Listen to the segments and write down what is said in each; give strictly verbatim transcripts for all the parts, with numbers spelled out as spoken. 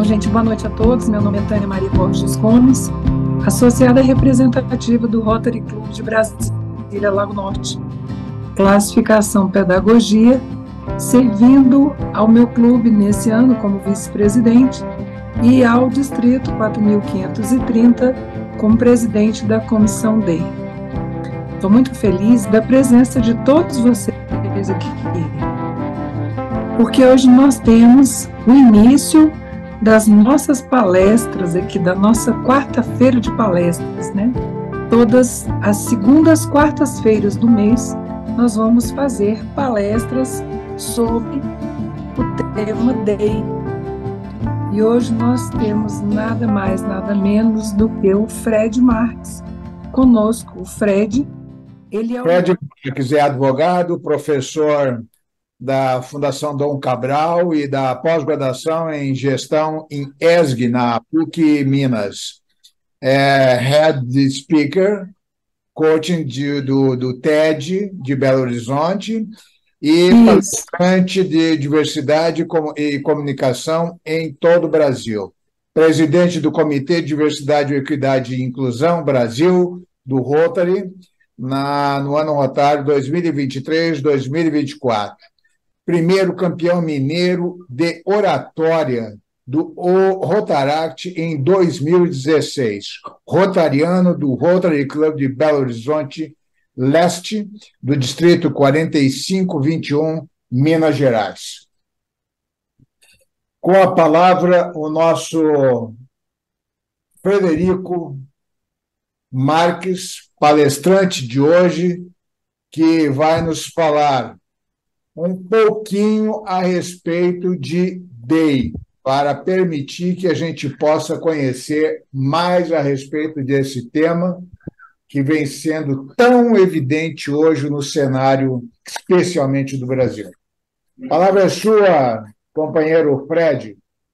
gente, boa noite a todos. Meu nome é Tânia Maria Borges Gomes, associada representativa do Rotary Club de Brasília, Lago Norte. Classificação Pedagogia, servindo ao meu clube nesse ano como vice-presidente e ao Distrito quatro mil quinhentos e trinta como presidente da Comissão D E I. Estou muito feliz da presença de todos vocês aqui, porque hoje nós temos o início das nossas palestras aqui, da nossa quarta-feira de palestras, né? Todas as segundas quartas-feiras do mês, nós vamos fazer palestras sobre o tema D E I. E hoje nós temos nada mais, nada menos do que o Fred Marques conosco. O Fred, ele é o... Fred Marques é advogado, professor da Fundação Dom Cabral e da pós-graduação em gestão em E S G, na P U C Minas. É head speaker, coaching de, do, do T E D de Belo Horizonte e palestrante de diversidade e comunicação em todo o Brasil. Presidente do Comitê de Diversidade, Equidade e Inclusão Brasil, do Rotary, na, no ano rotário dois mil e vinte e três, dois mil e vinte e quatro. Primeiro campeão mineiro de oratória do Rotaract em dois mil e dezesseis. Rotariano do Rotary Club de Belo Horizonte Leste, do Distrito quarenta e cinco vinte e um, Minas Gerais. Com a palavra, o nosso Frederico Marques, palestrante de hoje, que vai nos falar um pouquinho a respeito de D E I, para permitir que a gente possa conhecer mais a respeito desse tema que vem sendo tão evidente hoje no cenário, especialmente do Brasil. A palavra é sua, companheiro Fred.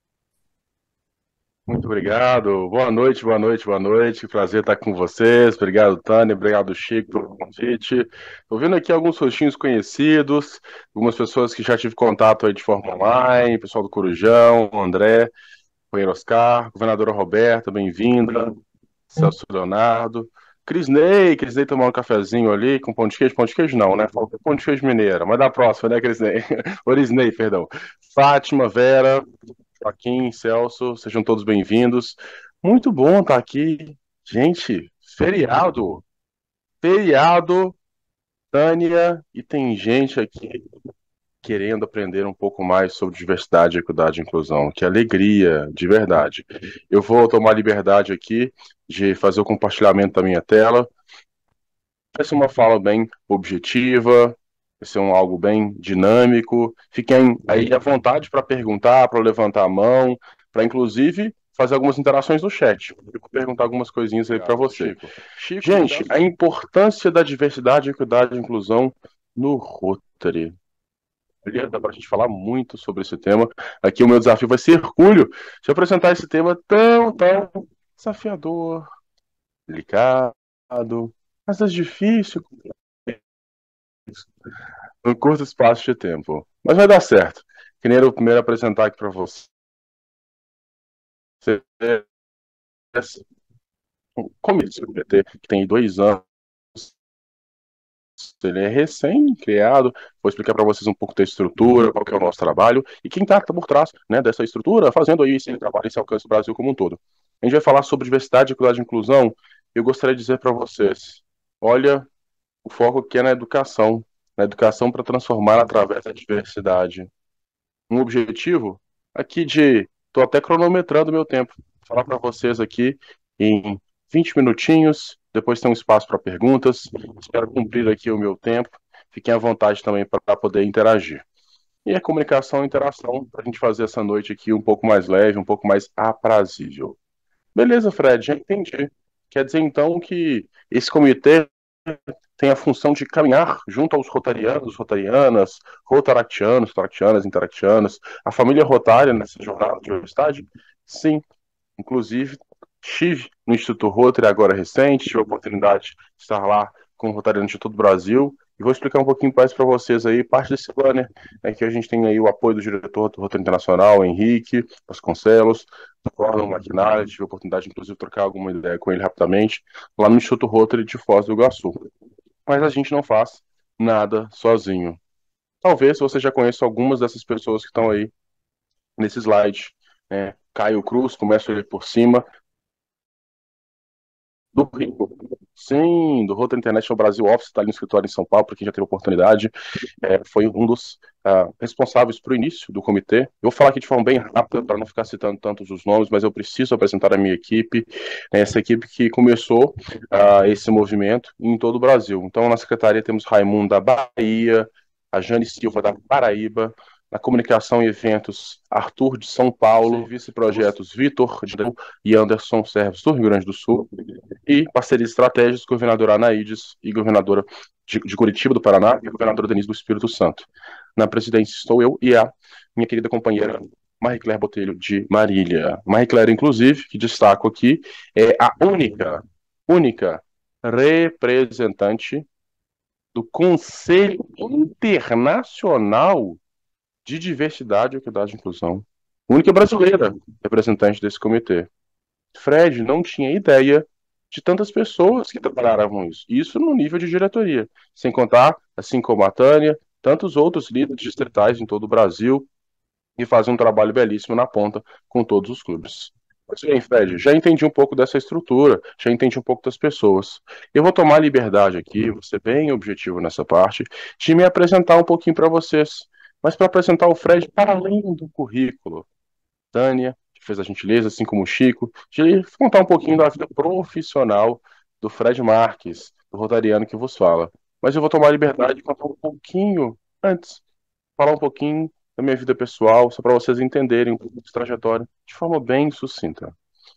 Muito obrigado. Boa noite, boa noite, boa noite. Prazer estar com vocês. Obrigado, Tânia. Obrigado, Chico, pelo convite. Estou vendo aqui alguns rostinhos conhecidos, algumas pessoas que já tive contato aí de forma online, pessoal do Corujão, André, companheiro Oscar, governadora Roberta, bem-vinda, Celso Leonardo, Crisney, Crisney tomar um cafezinho ali com pão de queijo, pão de queijo não, né? Falta pão de queijo mineira, mas da próxima, né, Crisney? Orisney, perdão. Fátima, Vera, Joaquim, Celso, sejam todos bem-vindos. Muito bom estar aqui. Gente, feriado. Feriado, Tânia, e tem gente aqui querendo aprender um pouco mais sobre diversidade, equidade e inclusão. Que alegria, de verdade. Eu vou tomar liberdade aqui de fazer o compartilhamento da minha tela. Vai ser uma fala bem objetiva, vai ser um, algo bem dinâmico. Fiquem aí à vontade para perguntar, para levantar a mão, para inclusive fazer algumas interações no chat. Eu vou perguntar algumas coisinhas aí para você. Chico. Chico, gente, a importância da diversidade, equidade e inclusão no Rotary. Dá para a gente falar muito sobre esse tema. Aqui o meu desafio vai ser hercúleo de apresentar esse tema tão, tão desafiador, delicado, às vezes difícil, num curto espaço de tempo. Mas vai dar certo. Queria o primeiro apresentar aqui para você. O começo do P T, que tem dois anos. Ele é recém-criado. Vou explicar para vocês um pouco da estrutura, qual que é o nosso trabalho e quem está por trás, né, dessa estrutura, fazendo aí esse trabalho, esse alcance do Brasil como um todo. A gente vai falar sobre diversidade, equidade e inclusão. Eu gostaria de dizer para vocês, olha o foco que é na educação, na educação para transformar através da diversidade. Um objetivo aqui de, estou até cronometrando o meu tempo, vou falar para vocês aqui em vinte minutinhos, depois tem um espaço para perguntas, espero cumprir aqui o meu tempo, fiquem à vontade também para poder interagir. E a comunicação e interação, para a gente fazer essa noite aqui um pouco mais leve, um pouco mais aprazível. Beleza, Fred, já entendi. Quer dizer então que esse comitê tem a função de caminhar junto aos rotarianos, rotarianas, rotaractianos, rotaractianas, interactianas, a família rotária nessa jornada de diversidade? Sim, inclusive estive no Instituto Rotary agora recente, tive a oportunidade de estar lá com rotarianos de todo o Brasil, e vou explicar um pouquinho mais para vocês aí, parte desse banner, né, que a gente tem aí o apoio do diretor do Rotary Internacional, Henrique Vasconcelos, do Gordon Maquinário, tive a oportunidade, inclusive, de trocar alguma ideia com ele rapidamente, lá no Instituto Rotary de Foz do Iguaçu. Mas a gente não faz nada sozinho. Talvez você já conheça algumas dessas pessoas que estão aí nesse slide, né? Caio Cruz, começo ele por cima, do Rico. Sim, do Rotary International Brasil Office, está ali no escritório em São Paulo, para quem já teve oportunidade. É, foi um dos uh, responsáveis para o início do comitê. Eu vou falar aqui de forma bem rápida, para não ficar citando tantos os nomes, mas eu preciso apresentar a minha equipe, né, essa equipe que começou uh, esse movimento em todo o Brasil. Então, na secretaria temos Raimundo da Bahia, a Jane Silva da Paraíba, na comunicação e eventos, Arthur de São Paulo, vice-projetos Vitor e Anderson Serves do Rio Grande do Sul, e parcerias estratégicas, governadora Anaídes e governadora de, de Curitiba, do Paraná, e governadora Denise do Espírito Santo. Na presidência estou eu e a minha querida companheira Marie-Claire Botelho, de Marília. Marie-Claire, inclusive, que destaco aqui, é a única, única representante do Conselho Internacional de Diversidade, Equidade e Inclusão. Única brasileira representante desse comitê. Fred não tinha ideia de tantas pessoas que trabalhavam isso. Isso no nível de diretoria. Sem contar, assim como a Tânia, tantos outros líderes distritais em todo o Brasil e fazem um trabalho belíssimo na ponta com todos os clubes. Mas bem, Fred, já entendi um pouco dessa estrutura, já entendi um pouco das pessoas. Eu vou tomar liberdade aqui, vou ser bem objetivo nessa parte, de me apresentar um pouquinho para vocês. Mas para apresentar o Fred para além do currículo, Tânia, que fez a gentileza, assim como o Chico, de contar um pouquinho da vida profissional do Fred Marques, do rotariano que vos fala. Mas eu vou tomar a liberdade de contar um pouquinho antes, falar um pouquinho da minha vida pessoal, só para vocês entenderem um pouco de trajetória de forma bem sucinta.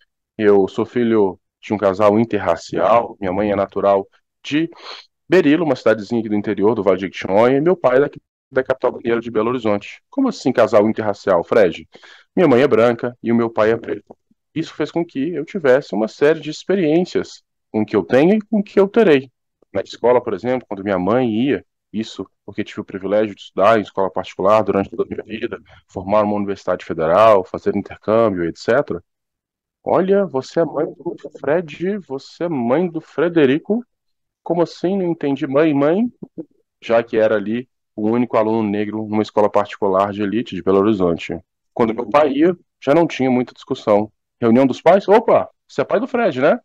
Eu sou filho de um casal interracial, minha mãe é natural de Berilo, uma cidadezinha aqui do interior do Vale de Jequitinhonha, e meu pai é daqui da capital mineira de Belo Horizonte. Como assim casal interracial, Fred? Minha mãe é branca e o meu pai é preto. Isso fez com que eu tivesse uma série de experiências com o que eu tenho e com o que eu terei. Na escola, por exemplo, quando minha mãe ia, isso porque tive o privilégio de estudar em escola particular durante toda a minha vida, formar uma universidade federal, fazer intercâmbio, etcétera. Olha, você é mãe do Fred, você é mãe do Frederico. Como assim? Não entendi. Mãe, mãe, já que era ali o único aluno negro numa escola particular de elite de Belo Horizonte. Quando meu pai ia, já não tinha muita discussão. Reunião dos pais? Opa, você é pai do Fred, né?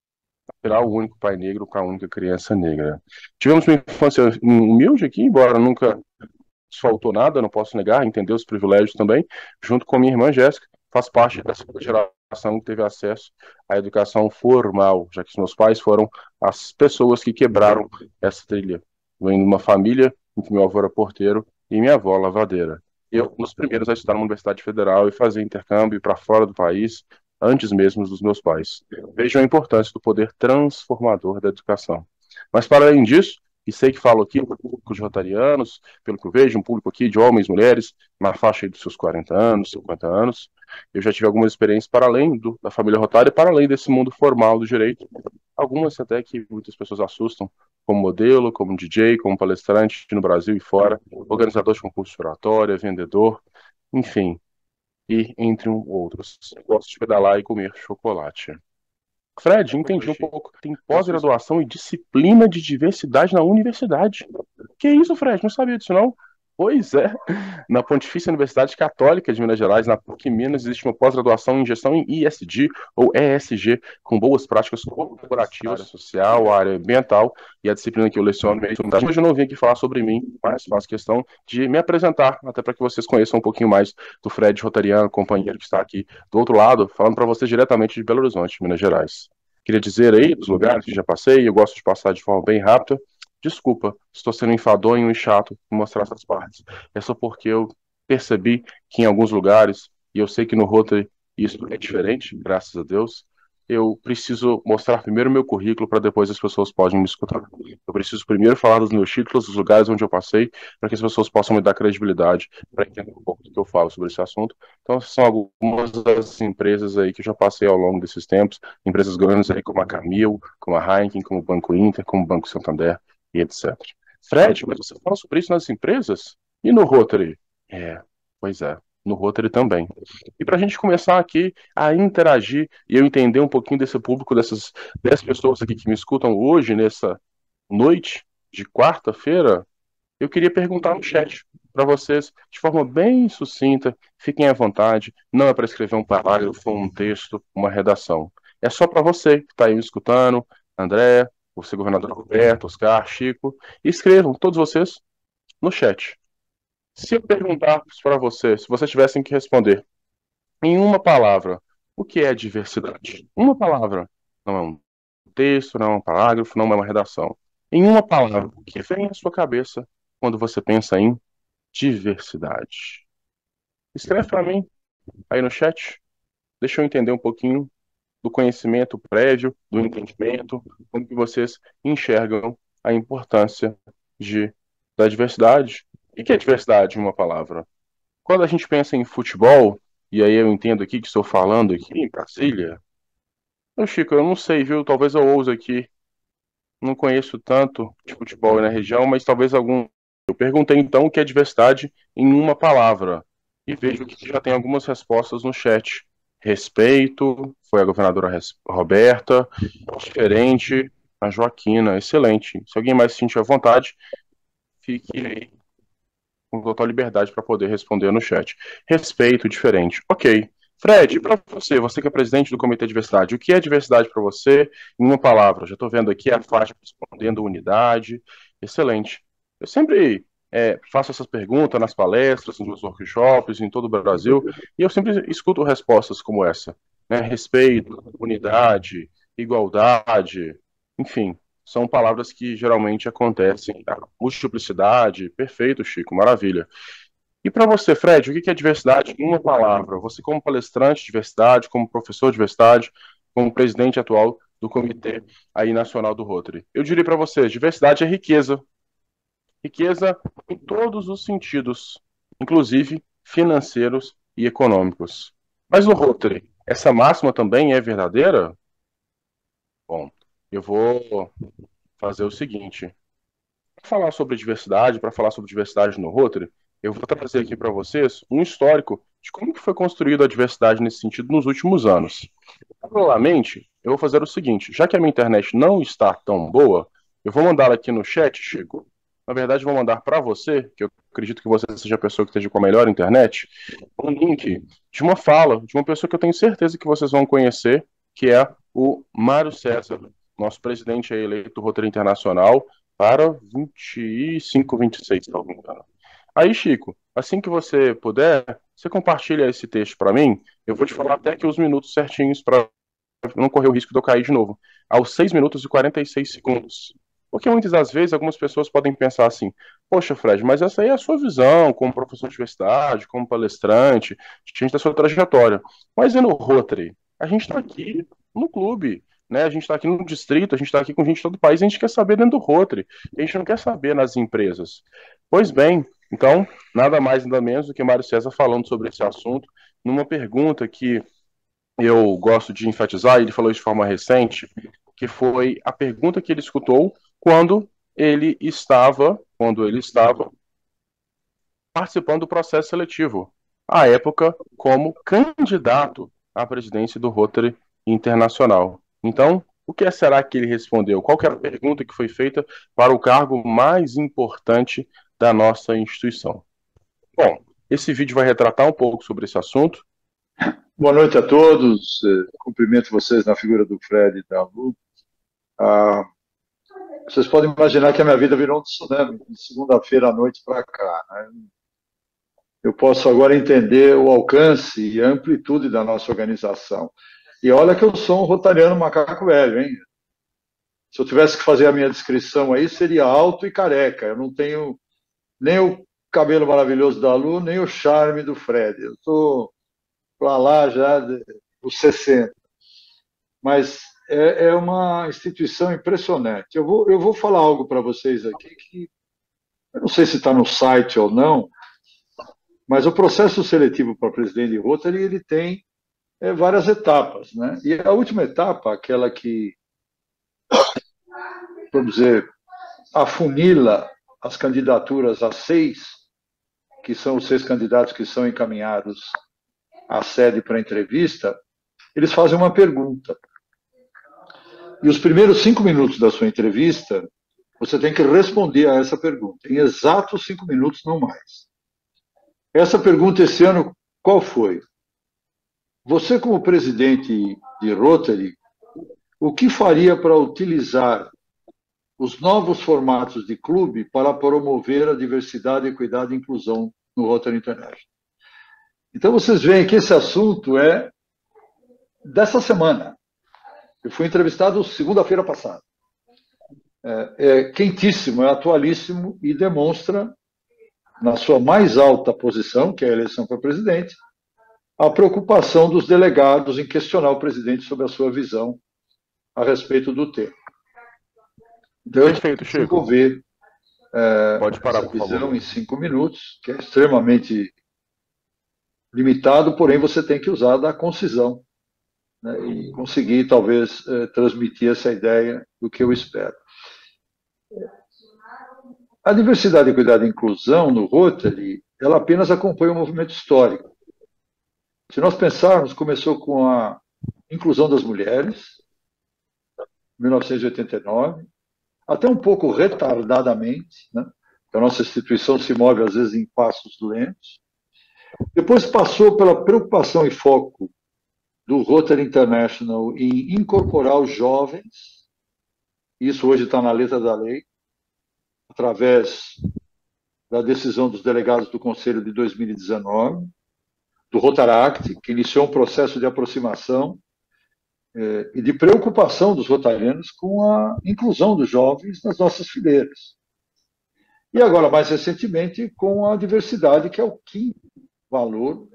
Será o único pai negro com a única criança negra. Tivemos uma infância humilde aqui, embora nunca nos faltou nada, não posso negar, entender os privilégios também, junto com minha irmã Jéssica, faz parte dessa geração que teve acesso à educação formal, já que os meus pais foram as pessoas que quebraram essa trilha. Venho de uma família em que meu avô era porteiro e minha avó lavadeira. Eu, nos primeiros a estudar na Universidade Federal e fazer intercâmbio para fora do país, antes mesmo dos meus pais. Vejo a importância do poder transformador da educação. Mas, para além disso, e sei que falo aqui para o público de rotarianos, pelo que eu vejo, um público aqui de homens e mulheres, na faixa aí dos seus quarenta anos, cinquenta anos, eu já tive algumas experiências para além do, da família rotária, para além desse mundo formal do direito, algumas até que muitas pessoas assustam, como modelo, como D J, como palestrante no Brasil e fora, organizador de concurso de oratória, vendedor, enfim, e entre outros. Gosto de pedalar e comer chocolate. Fred, entendi um pouco. Tem pós-graduação e disciplina de diversidade na universidade. Que isso, Fred? Não sabia disso, não? Pois é. Na Pontifícia Universidade Católica de Minas Gerais, na PUC Minas, existe uma pós-graduação em gestão em I S D ou E S G, com boas práticas corporativas, área social, área ambiental, e a disciplina que eu leciono. Hoje eu não vim aqui falar sobre mim, mas faço questão de me apresentar, até para que vocês conheçam um pouquinho mais do Fred Rotariano, companheiro que está aqui do outro lado, falando para vocês diretamente de Belo Horizonte, Minas Gerais. Queria dizer aí dos lugares que já passei, eu gosto de passar de forma bem rápida. Desculpa, estou sendo enfadonho e chato em mostrar essas partes. É só porque eu percebi que em alguns lugares, e eu sei que no Rotary isso é diferente, graças a Deus, eu preciso mostrar primeiro o meu currículo para depois as pessoas possam me escutar. Eu preciso primeiro falar dos meus títulos, dos lugares onde eu passei, para que as pessoas possam me dar credibilidade, para entender um pouco do que eu falo sobre esse assunto. Então, essas são algumas das empresas aí que eu já passei ao longo desses tempos, empresas grandes aí como a Camil, como a Heineken, como o Banco Inter, como o Banco Santander e etcétera. Fred, mas você fala sobre isso nas empresas? E no Rotary? É, pois é, no Rotary também. E para a gente começar aqui a interagir e eu entender um pouquinho desse público, dessas dez pessoas aqui que me escutam hoje, nessa noite de quarta-feira, eu queria perguntar no chat para vocês, de forma bem sucinta, fiquem à vontade, não é para escrever um parágrafo, um texto, uma redação. É só para você que está aí me escutando, André, você, governador Roberto, Oscar, Chico, escrevam, todos vocês, no chat. Se eu perguntar para vocês, se vocês tivessem que responder em uma palavra, o que é diversidade? Uma palavra. Não é um texto, não é um parágrafo, não é uma redação. Em uma palavra, o que vem à sua cabeça quando você pensa em diversidade? Escreve para mim aí no chat. Deixa eu entender um pouquinho do conhecimento prévio, do entendimento, como que vocês enxergam a importância de, da diversidade. O que é diversidade em uma palavra? Quando a gente pensa em futebol, e aí eu entendo aqui que estou falando aqui em Brasília, eu, Chico, eu não sei, viu? Talvez eu ouse aqui. Não conheço tanto de futebol aí na região, mas talvez algum. Eu perguntei então o que é diversidade em uma palavra. E vejo que já tem algumas respostas no chat. Respeito, foi a governadora Res- Roberta. Diferente, a Joaquina. Excelente. Se alguém mais se sentir à vontade, fique aí com total liberdade para poder responder no chat. Respeito, diferente. Ok. Fred, e para você, você que é presidente do Comitê de Diversidade, o que é diversidade para você? Em uma palavra, já estou vendo aqui a Fátima respondendo unidade. Excelente. Eu sempre é, faço essas perguntas nas palestras, nos workshops, em todo o Brasil, e eu sempre escuto respostas como essa, né? Respeito, unidade, igualdade, enfim, são palavras que geralmente acontecem. A multiplicidade, perfeito, Chico, maravilha. E para você, Fred, o que é diversidade em uma palavra? Você, como palestrante de diversidade, como professor de diversidade, como presidente atual do Comitê aí Nacional do Rotary. Eu diria para você, diversidade é riqueza. Riqueza em todos os sentidos, inclusive financeiros e econômicos. Mas no Rotary, essa máxima também é verdadeira? Bom, eu vou fazer o seguinte. Para falar sobre diversidade, para falar sobre diversidade no Rotary, eu vou trazer aqui para vocês um histórico de como que foi construída a diversidade nesse sentido nos últimos anos. Paralelamente, eu vou fazer o seguinte, já que a minha internet não está tão boa, eu vou mandar aqui no chat, Chico. Na verdade, vou mandar para você, que eu acredito que você seja a pessoa que esteja com a melhor internet, um link de uma fala de uma pessoa que eu tenho certeza que vocês vão conhecer, que é o Mário César, nosso presidente eleito do Rotary Internacional para vinte e cinco, vinte e seis, se não me engano. Aí, Chico, assim que você puder, você compartilha esse texto para mim. Eu vou te falar até que os minutos certinhos para não correr o risco de eu cair de novo. Aos seis minutos e quarenta e seis segundos. Porque muitas das vezes algumas pessoas podem pensar assim: poxa, Fred, mas essa aí é a sua visão como professor de universidade, como palestrante, diante da sua trajetória. Mas e no Rotary? A gente está aqui no clube, né? A gente está aqui no distrito, a gente está aqui com gente de todo o país, a gente quer saber dentro do Rotary. A gente não quer saber nas empresas. Pois bem, então, nada mais nada menos do que Mário César falando sobre esse assunto, numa pergunta que eu gosto de enfatizar, ele falou isso de forma recente, que foi a pergunta que ele escutou quando ele estava, quando ele estava participando do processo seletivo, à época como candidato à presidência do Rotary Internacional. Então, o que será que ele respondeu? Qual que era a pergunta que foi feita para o cargo mais importante da nossa instituição? Bom, esse vídeo vai retratar um pouco sobre esse assunto. Boa noite a todos. Cumprimento vocês na figura do Fred e da Lu. Ah, vocês podem imaginar que a minha vida virou um tsunami de segunda-feira à noite para cá, né? Eu posso agora entender o alcance e a amplitude da nossa organização. E olha que eu sou um rotariano macaco velho, hein? Se eu tivesse que fazer a minha descrição aí, seria alto e careca. Eu não tenho nem o cabelo maravilhoso da Lu, nem o charme do Fred. Eu estou para lá já dos sessenta. mas é, é uma instituição impressionante. Eu vou, eu vou falar algo para vocês aqui que eu não sei se está no site ou não, mas o processo seletivo para presidente de Rotary ele tem é, várias etapas, né? E a última etapa, aquela que, vamos dizer, afunila as candidaturas a seis, que são os seis candidatos que são encaminhados à sede para entrevista, eles fazem uma pergunta. E os primeiros cinco minutos da sua entrevista, você tem que responder a essa pergunta, em exatos cinco minutos, não mais. Essa pergunta esse ano, qual foi? Você, como presidente de Rotary, o que faria para utilizar os novos formatos de clube para promover a diversidade, equidade e inclusão no Rotary International? Então, vocês veem que esse assunto é dessa semana. Eu fui entrevistado segunda-feira passada. É, é quentíssimo, é atualíssimo e demonstra, na sua mais alta posição, que é a eleição para presidente, a preocupação dos delegados em questionar o presidente sobre a sua visão a respeito do tema. Então, Perfeito, eu Chico. desenvolver é, Pode parar, essa por visão favor. em cinco minutos, que é extremamente limitado, porém você tem que usar da concisão, né, e conseguir, talvez, é, transmitir essa ideia do que eu espero. A diversidade, equidade e inclusão no Rotary, ela apenas acompanha o movimento histórico. Se nós pensarmos, começou com a inclusão das mulheres, em mil novecentos e oitenta e nove, até um pouco retardadamente, né? A nossa instituição se move, às vezes, em passos lentos. Depois passou pela preocupação e foco do Rotary International em incorporar os jovens, isso hoje está na letra da lei, através da decisão dos delegados do Conselho de dois mil e dezenove, do Rotaract, que iniciou um processo de aproximação eh, e de preocupação dos rotarianos com a inclusão dos jovens nas nossas fileiras. E agora, mais recentemente, com a diversidade, que é o quinto valor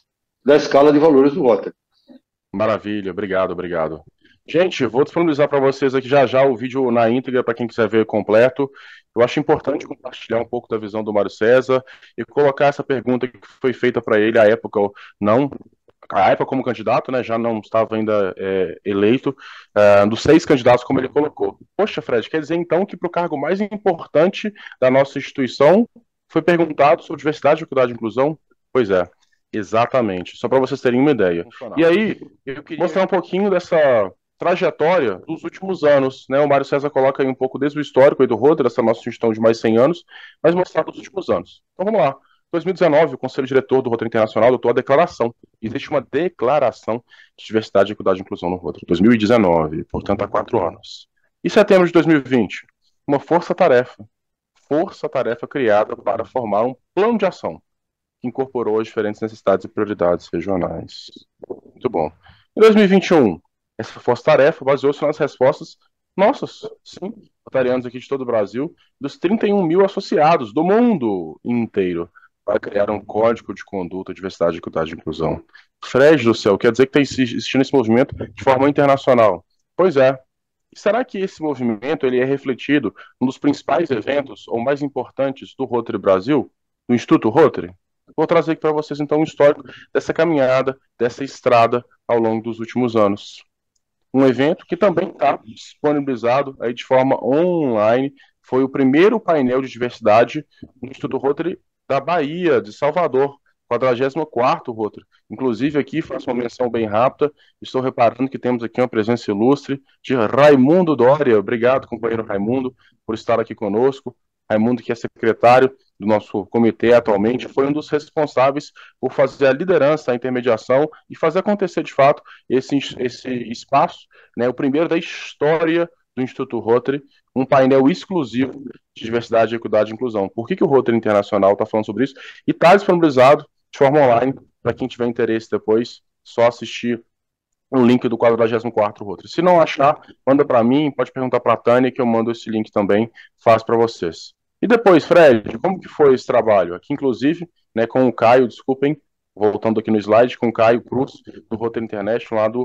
da escala de valores do Rotary. Maravilha, obrigado, obrigado. Gente, vou disponibilizar para vocês aqui já já o vídeo na íntegra para quem quiser ver completo. Eu acho importante compartilhar um pouco da visão do Mário César e colocar essa pergunta que foi feita para ele à época, não, à época como candidato, né, já não estava ainda é, eleito, é, dos seis candidatos como ele colocou. Poxa, Fred, quer dizer então que para o cargo mais importante da nossa instituição foi perguntado sobre diversidade, equidade e inclusão? Pois é. Exatamente, só para vocês terem uma ideia. E aí, eu queria mostrar um pouquinho dessa trajetória dos últimos anos, né? O Mário César coloca aí um pouco desde o histórico aí do Rotary, essa nossa instituição de mais de cem anos, mas mostrar dos últimos anos. Então vamos lá. Em dois mil e dezenove, o Conselho Diretor do Rotary Internacional adotou a declaração. Existe uma declaração de diversidade, equidade e inclusão no Rotary. dois mil e dezenove, portanto há quatro anos. E setembro de dois mil e vinte, uma força-tarefa. Força-tarefa criada para formar um plano de ação que incorporou as diferentes necessidades e prioridades regionais. Muito bom. Em dois mil e vinte e um, essa força-tarefa baseou-se nas respostas nossas, sim, rotarianos aqui de todo o Brasil, dos trinta e um mil associados do mundo inteiro, para criar um código de conduta, diversidade, equidade e inclusão. Fred do céu, quer dizer que está existindo esse movimento de forma internacional? Pois é. E será que esse movimento ele é refletido num dos principais eventos, ou mais importantes, do Rotary Brasil, do Instituto Rotary? Vou trazer aqui para vocês, então, um histórico dessa caminhada, dessa estrada ao longo dos últimos anos. Um evento que também está disponibilizado aí de forma online. Foi o primeiro painel de diversidade no Instituto Rotary da Bahia, de Salvador, quadragésimo quarto Rotary. Inclusive, aqui faço uma menção bem rápida. Estou reparando que temos aqui uma presença ilustre de Raimundo Dória. Obrigado, companheiro Raimundo, por estar aqui conosco. Raimundo, que é secretário do nosso comitê atualmente, foi um dos responsáveis por fazer a liderança, a intermediação e fazer acontecer, de fato, esse, esse espaço, né, o primeiro da história do Instituto Rotary, um painel exclusivo de diversidade, equidade e inclusão. Por que, que o Rotary Internacional está falando sobre isso? E está disponibilizado de forma online, para quem tiver interesse depois, só assistir o link do quadragésimo quarto Rotary. Se não achar, manda para mim, pode perguntar para a Tânia, que eu mando esse link também, faço para vocês. E depois, Fred, como que foi esse trabalho? Aqui, inclusive, né, com o Caio, desculpem, voltando aqui no slide, com o Caio Cruz, do Rotary International, lá do,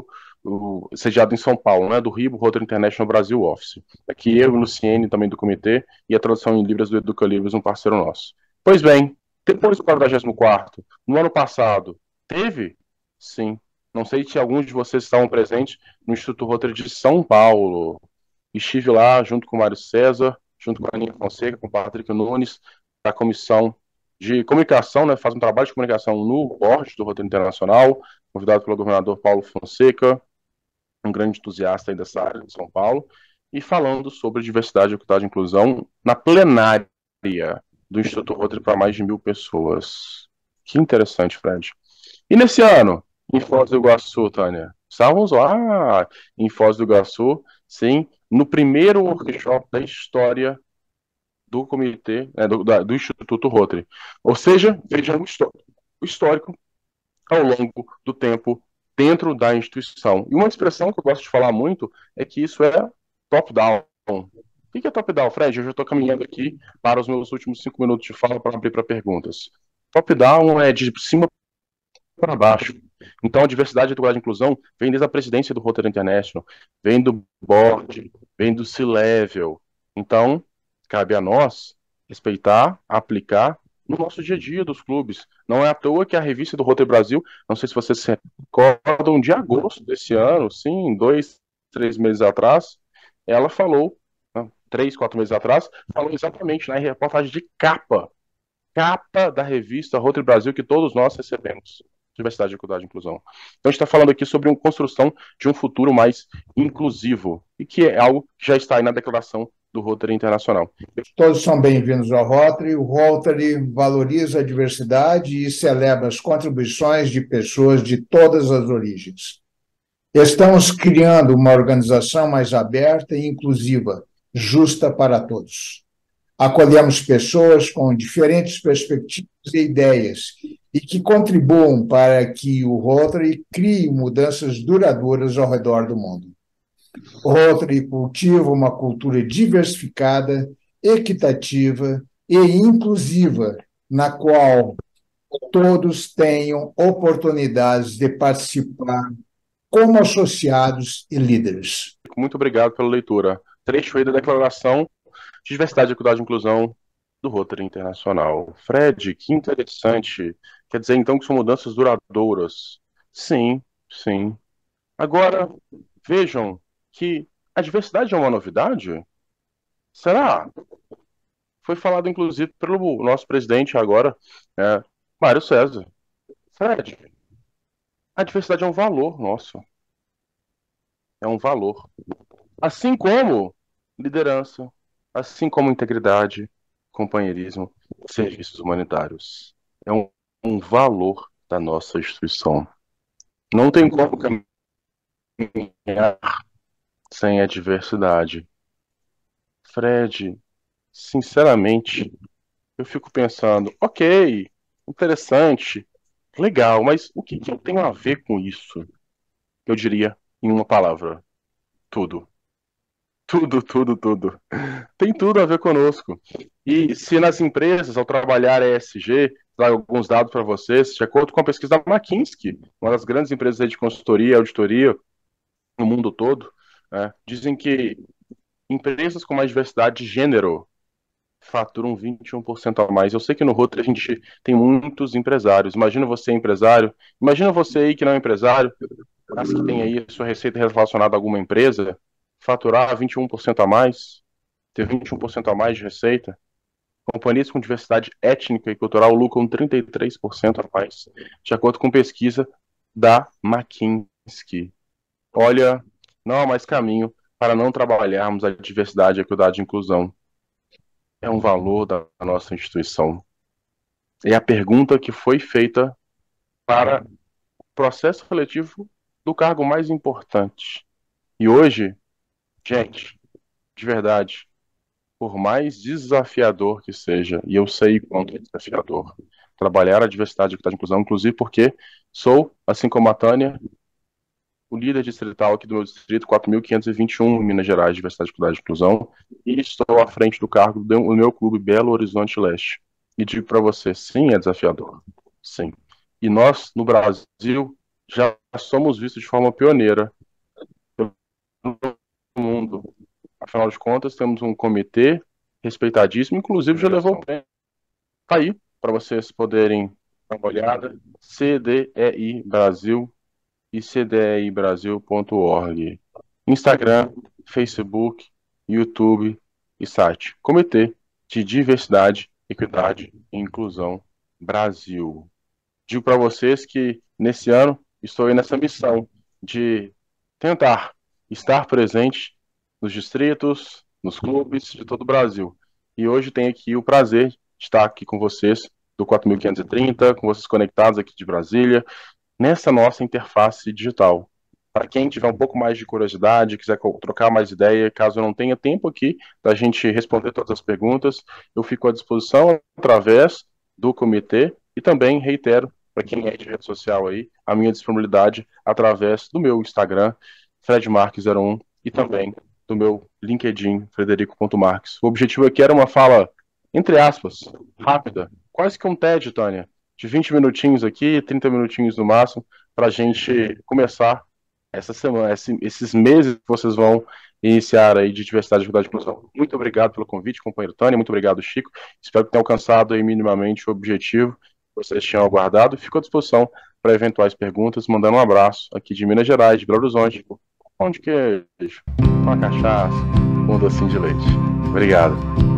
o, sediado em São Paulo, né, do R I B, Rotary International Brasil Office. Aqui eu, Luciene, também do comitê, e a tradução em Libras do Educa Libras, um parceiro nosso. Pois bem, depois do quadragésimo quarto, no ano passado, teve? Sim. Não sei se alguns de vocês estavam presentes no Instituto Rotary de São Paulo. Estive lá junto com o Mário César, junto com a Aninha Fonseca, com o Patrick Nunes, da comissão de comunicação, né, faz um trabalho de comunicação no board do Rotary Internacional, convidado pelo governador Paulo Fonseca, um grande entusiasta aí dessa área de São Paulo, e falando sobre diversidade, equidade e inclusão na plenária do Instituto Rotary para mais de mil pessoas. Que interessante, Fred. E nesse ano, em Foz do Iguaçu, Tânia, estávamos lá em Foz do Iguaçu, sim, no primeiro workshop da história do comitê, né, do, da, do Instituto Rotary. Ou seja, veja o histórico, o histórico ao longo do tempo dentro da instituição. E uma expressão que eu gosto de falar muito é que isso é top-down. O que é top-down, Fred? Eu já estou caminhando aqui para os meus últimos cinco minutos de fala para abrir para perguntas. Top-down é de cima para baixo. Então, a diversidade, equidade e inclusão vem desde a presidência do Rotary International, vem do board, vem do C-level. Então, cabe a nós respeitar, aplicar no nosso dia a dia dos clubes. Não é à toa que a revista do Rotary Brasil, não sei se vocês se recordam, de agosto desse ano, sim, dois, três meses atrás, ela falou, né, três, quatro meses atrás, falou exatamente na reportagem de capa, capa da revista Rotary Brasil que todos nós recebemos. Diversidade, equidade e inclusão. Então a gente está falando aqui sobre uma construção de um futuro mais inclusivo, e que é algo que já está aí na declaração do Rotary Internacional. Todos são bem-vindos ao Rotary. O Rotary valoriza a diversidade e celebra as contribuições de pessoas de todas as origens. Estamos criando uma organização mais aberta e inclusiva, justa para todos. Acolhemos pessoas com diferentes perspectivas e ideias e que contribuam para que o Rotary crie mudanças duradouras ao redor do mundo. O Rotary cultiva uma cultura diversificada, equitativa e inclusiva, na qual todos tenham oportunidades de participar como associados e líderes. Muito obrigado pela leitura. Trecho aí da declaração de diversidade, equidade e inclusão do Rotary Internacional. Fred, que interessante. Quer dizer, então, que são mudanças duradouras. Sim, sim. Agora, vejam que a diversidade é uma novidade? Será? Foi falado, inclusive, pelo nosso presidente agora, é, Mário César. Fred, a diversidade é um valor nosso. É um valor. Assim como liderança, assim como integridade, companheirismo, serviços humanitários. É um, um valor da nossa instituição. Não tem como caminhar sem a diversidade. Fred, sinceramente, eu fico pensando, ok, interessante, legal, mas o que, que eu tenho a ver com isso? Eu diria, em uma palavra, tudo. Tudo, tudo, tudo. Tem tudo a ver conosco. E se nas empresas, ao trabalhar E S G, trago alguns dados para vocês, de acordo com a pesquisa da McKinsey, uma das grandes empresas de consultoria e auditoria no mundo todo, né, dizem que empresas com mais diversidade de gênero faturam vinte e um por cento a mais. Eu sei que no Rotary a gente tem muitos empresários. Imagina você empresário, imagina você aí que não é empresário, mas que tem aí a sua receita relacionada a alguma empresa, faturar vinte e um por cento a mais, ter vinte e um por cento a mais de receita. Companhias com diversidade étnica e cultural lucram trinta e três por cento a mais, de acordo com pesquisa da McKinsey. Olha, não há mais caminho para não trabalharmos a diversidade, a equidade e inclusão. É um valor da nossa instituição. É a pergunta que foi feita para o processo seletivo do cargo mais importante. E hoje, gente, de verdade, por mais desafiador que seja, e eu sei quanto é desafiador, trabalhar a diversidade, equidade e inclusão, inclusive porque sou, assim como a Tânia, o líder distrital aqui do meu distrito, quatro mil quinhentos e vinte e um em Minas Gerais, diversidade, equidade e inclusão, e estou à frente do cargo do meu clube Belo Horizonte Leste. E digo para você, sim, é desafiador, sim. E nós, no Brasil, já somos vistos de forma pioneira no mundo. Afinal de contas, temos um comitê respeitadíssimo, inclusive já levou o prêmio. Tá aí, para vocês poderem dar uma olhada, C D E I Brasil e c d e i brasil ponto org. Instagram, Facebook, YouTube e site. Comitê de Diversidade, Equidade e Inclusão Brasil. Digo para vocês que nesse ano estou aí nessa missão de tentar estar presente nos distritos, nos clubes de todo o Brasil. E hoje tenho aqui o prazer de estar aqui com vocês do quatro mil quinhentos e trinta, com vocês conectados aqui de Brasília, nessa nossa interface digital. Para quem tiver um pouco mais de curiosidade, quiser trocar mais ideia, caso eu não tenha tempo aqui da gente responder todas as perguntas, eu fico à disposição através do comitê e também reitero para quem é de rede social aí, a minha disponibilidade através do meu Instagram, Fred Marques zero um, e também do meu LinkedIn, Frederico ponto Marques. O objetivo aqui era uma fala, entre aspas, rápida, quase que um TED, Tânia, de vinte minutinhos aqui, trinta minutinhos no máximo, para a gente começar essa semana, esses meses que vocês vão iniciar aí de diversidade, equidade e inclusão. Muito obrigado pelo convite, companheiro Tânia, muito obrigado, Chico. Espero que tenham alcançado aí minimamente o objetivo que vocês tinham aguardado e fico à disposição para eventuais perguntas, mandando um abraço aqui de Minas Gerais, de Belo Horizonte, pão de queijo, uma cachaça, um docinho de leite. Obrigado.